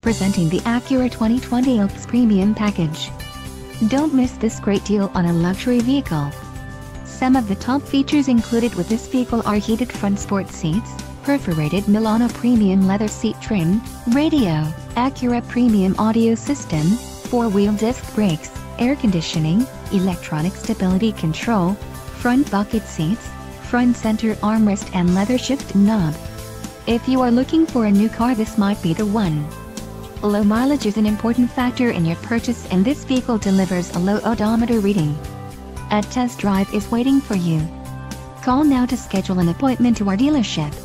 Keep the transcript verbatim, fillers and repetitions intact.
Presenting the Acura twenty twenty Alps Premium Package. Don't miss this great deal on a luxury vehicle. Some of the top features included with this vehicle are heated front sport seats, perforated Milano premium leather seat trim, radio, Acura premium audio system, four-wheel disc brakes, air conditioning, electronic stability control, front bucket seats, front center armrest and leather shift knob. If you are looking for a new car, this might be the one. Low mileage is an important factor in your purchase, and this vehicle delivers a low odometer reading. A test drive is waiting for you. Call now to schedule an appointment to our dealership.